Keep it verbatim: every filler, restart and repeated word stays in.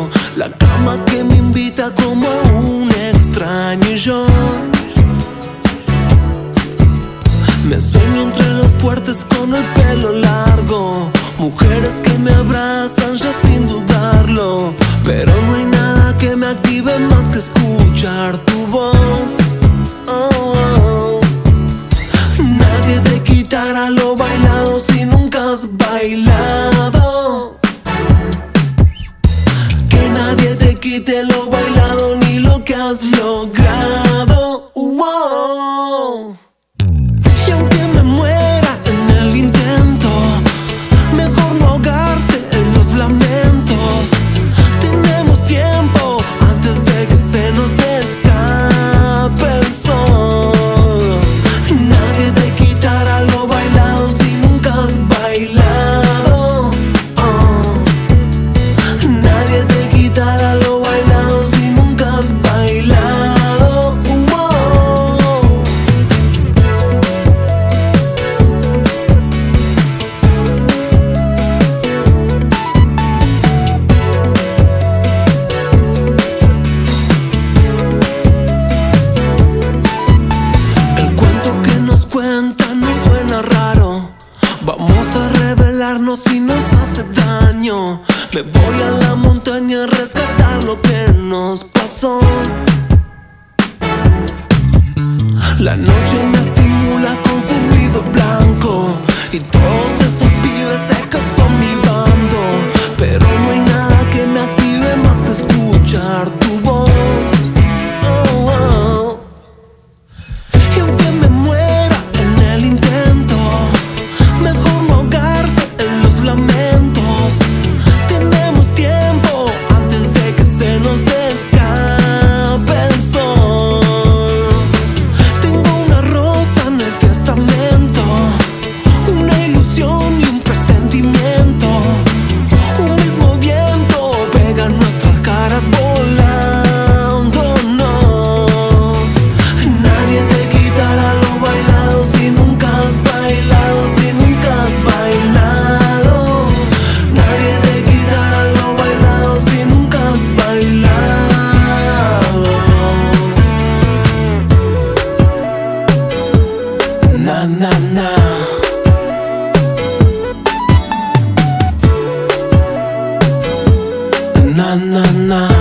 largo, la cama que me invita como a un extraño y yo me sueño entre los fuertes con el pelo largo, mujeres que me abrazan ya sin dudarlo, pero no hay nada que me active más que escuchar tu voz. Oh, oh. Nadie te quitará lo bailado si nunca has bailado. Que nadie te quite lo bailado ni lo que has logrado. Oh. Y aunque me muera en el intento, mejor no ahogarse en los lamentos. Tenemos tiempo antes de que se nos escape el sol. Nadie te quitará lo bailado si nunca has bailado. Oh. Nadie te quitará lo bailado si nunca has bailado. Oh. El cuento que nos cuentan no suena raro. Vamos a revelarnos si nos hace daño. Me voy a la montaña a rescatar lo que nos pasó. La noche me estimula con su ruido blanco y todos esos pibes secos son mi bando. Pero no hay nada que me active más que escuchar tu voz. Oh, oh. Y aunque me muera en el intento, mejor no ahogarse en los lamentos. Tenemos tiempo antes de que se nos escape el sol. Tengo una rosa en el testamento, una ilusión y un presentimiento. Un mismo viento pega nuestras caras volándonos. Nadie te quitará lo bailado si nunca has bailado, si nunca has bailado. Nadie te quitará lo bailado si nunca has bailado. Na, na, na. Na, na, na.